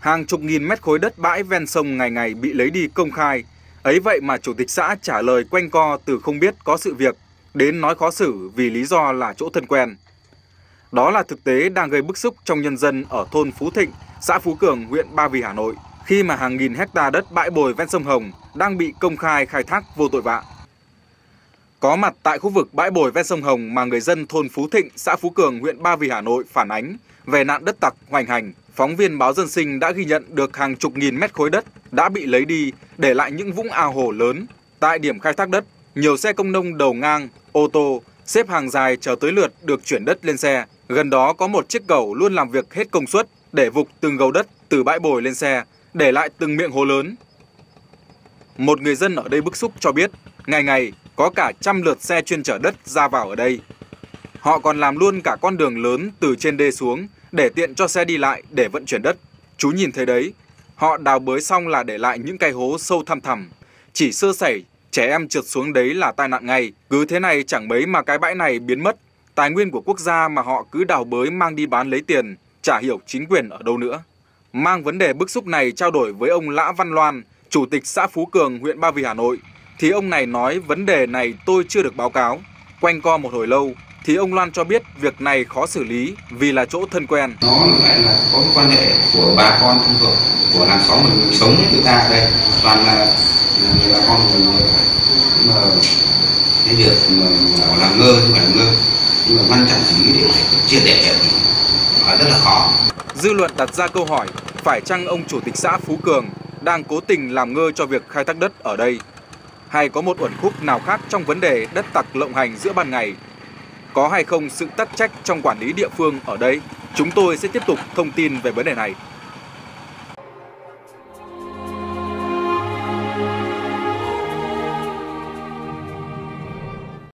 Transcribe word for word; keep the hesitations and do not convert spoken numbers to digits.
Hàng chục nghìn mét khối đất bãi ven sông ngày ngày bị lấy đi công khai. Ấy vậy mà chủ tịch xã trả lời quanh co từ không biết có sự việc đến nói khó xử vì lý do là chỗ thân quen. Đó là thực tế đang gây bức xúc trong nhân dân ở thôn Phú Thịnh, xã Phú Cường, huyện Ba Vì, Hà Nội, khi mà hàng nghìn hecta đất bãi bồi ven sông Hồng đang bị công khai khai thác vô tội vạ. Có mặt tại khu vực bãi bồi ven sông Hồng mà người dân thôn Phú Thịnh, xã Phú Cường, huyện Ba Vì, Hà Nội phản ánh về nạn đất tặc hoành hành, phóng viên báo Dân Sinh đã ghi nhận được hàng chục nghìn mét khối đất đã bị lấy đi, để lại những vũng ao hồ lớn. Tại điểm khai thác đất, nhiều xe công nông đầu ngang, ô tô xếp hàng dài chờ tới lượt được chuyển đất lên xe. Gần đó có một chiếc cẩu luôn làm việc hết công suất để vục từng gầu đất từ bãi bồi lên xe, để lại từng miệng hố lớn. Một người dân ở đây bức xúc cho biết, ngày ngày có cả trăm lượt xe chuyên chở đất ra vào ở đây. Họ còn làm luôn cả con đường lớn từ trên đê xuống để tiện cho xe đi lại để vận chuyển đất. Chú nhìn thấy đấy, họ đào bới xong là để lại những cái hố sâu thăm thẳm. Chỉ sơ sẩy, trẻ em trượt xuống đấy là tai nạn ngay. Cứ thế này chẳng mấy mà cái bãi này biến mất. Tài nguyên của quốc gia mà họ cứ đào bới mang đi bán lấy tiền, chả hiểu chính quyền ở đâu nữa. Mang vấn đề bức xúc này trao đổi với ông Lã Văn Loan, Chủ tịch xã Phú Cường, huyện Ba Vì, Hà Nội, thì ông này nói vấn đề này tôi chưa được báo cáo. Quanh co một hồi lâu, thì ông Loan cho biết việc này khó xử lý vì là chỗ thân quen. Nó lại là có cái quan hệ của bà con thông thuộc của làng xóm mình, mình sống với người ta ở đây, toàn là người bà con người người nhưng mà cái việc mà làm ngơ chứ không phải làm ngơ, nhưng mà ngăn chặn xử lý để triệt để thì nói rất là khó. Dư luận đặt ra câu hỏi, phải chăng ông Chủ tịch xã Phú Cường đang cố tình làm ngơ cho việc khai thác đất ở đây? Hay có một uẩn khúc nào khác trong vấn đề đất tặc lộng hành giữa ban ngày? Có hay không sự tắc trách trong quản lý địa phương ở đây? Chúng tôi sẽ tiếp tục thông tin về vấn đề này.